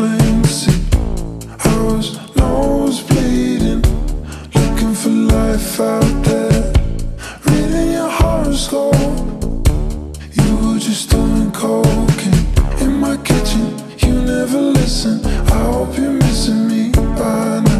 plain to see. I was nosebleedin, looking for life out there, reading your horoscope. You were just doing cocaine in my kitchen. You never listen. I hope you're missing me by now.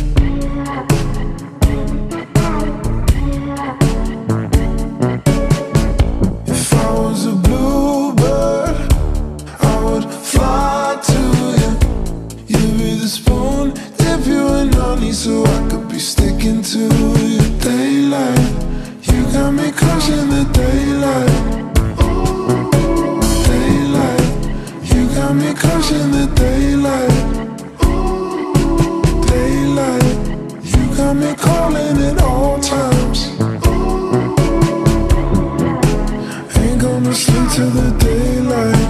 If I was a bluebird, I would fly to you. You'd be the spoon, dip you in honey, so I could be sticking to you. Daylight, you got me crushing the daylight. Daylight, you got me crushing the daylight. Daylight, you got me calling at all times. Ain't gonna sleep till the daylight.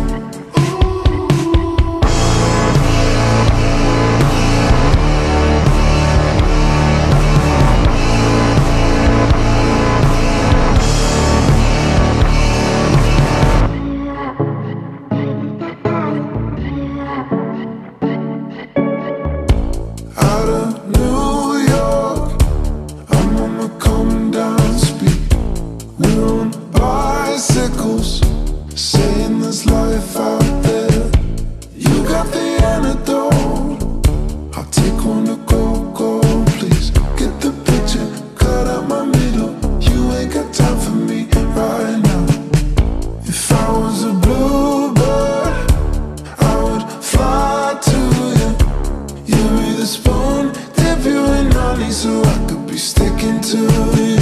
Out of New York, I'm on the comedown speed. We're on bicycles, saying there's life out there. You got the antidote. I'll take one to go, please. Get the picture, cut out my middle. You ain't got time for me right now. If I was a bluebird, I would fly to you. You'd be the spoon, dip you in honey, so I could be sticking to you.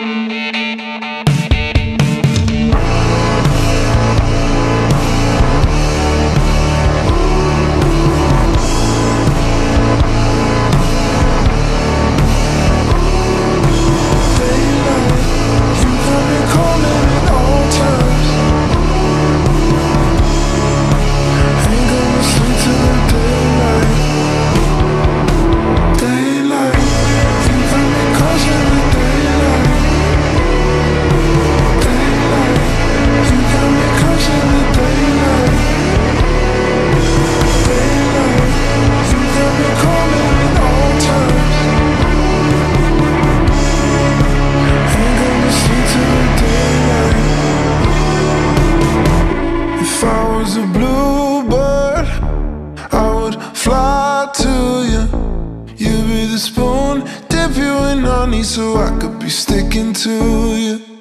If I was a bluebird, I would fly to you. You'd be the spoon, dip you in honey, so I could be sticking to you.